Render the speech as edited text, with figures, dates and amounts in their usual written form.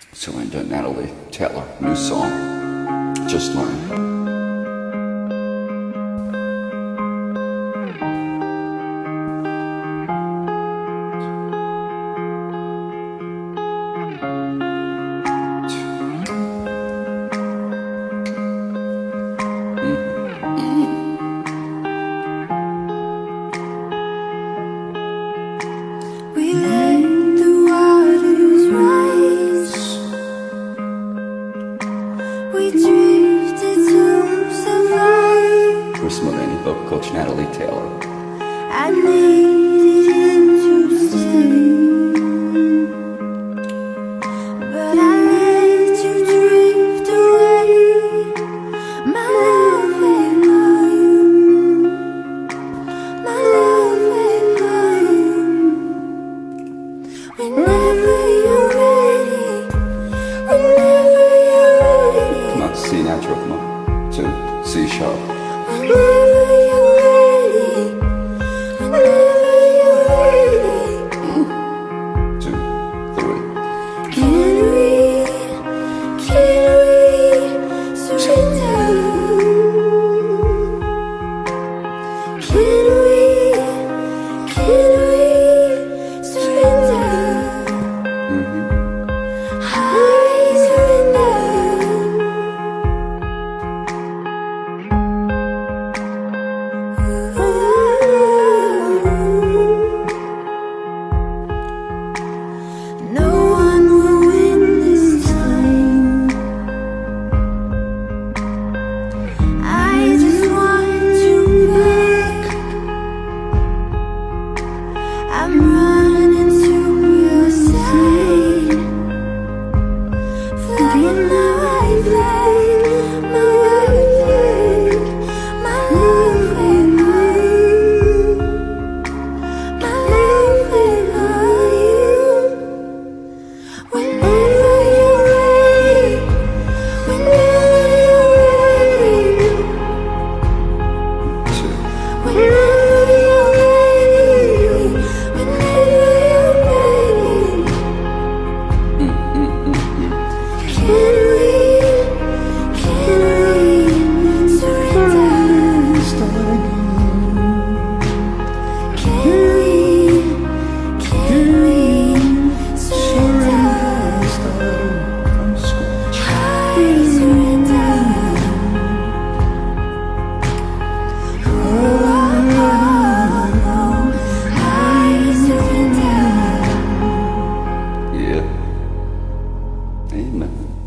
Surrender, Natalie Taylor, new song, Just Learn. We let the waters rise. We drifted to survive. Chris Mullaney, vocal coach Natalie Taylor. I needed him to stay, but I let you drift away. My love ain't mine. My love ain't mine. Whenever you're ready, whenever you're ready. Come on, C natural, come on. 2, C sharp. Whenever you're ready, whenever you're ready. 2, 3. Can we surrender? Can we surrender? I surrender. No one will win this time. I just want you back. I'm running to your side, flying my white flag, my white flag. My love ain't mine. My love ain't mine. Whenever you're ready, whenever you're ready, 2. whenever you're ready, whenever you're ready. Can we surrender? Can we surrender? I surrender. I surrender. Yeah. Amen.